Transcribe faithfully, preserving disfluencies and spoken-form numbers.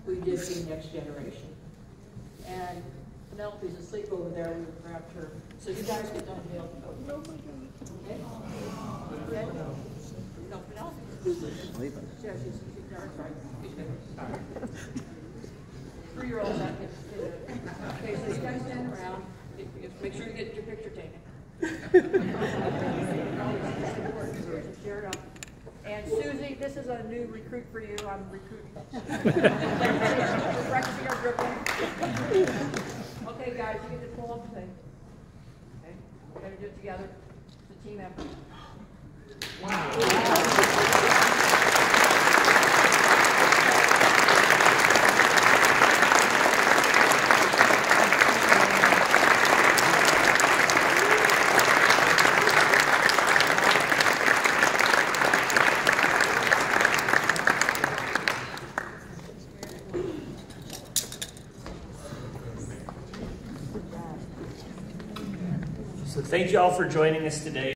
we did the next generation. And Penelope's asleep over there. We grabbed her. So you guys get unveiled. Okay? Okay? No, Penelope. Sleeping. Yeah, she's, she's that's right. Three-year-olds that get, get okay, so you guys stand around. Just make sure you get your picture taken. Share it up. And Susie, this is a new recruit for you. I'm recruiting. We're practicing our dribbling. Okay, guys, you get to pull up the thing. Okay, we're going to do it together. It's a team effort. Wow. So thank you all for joining us today.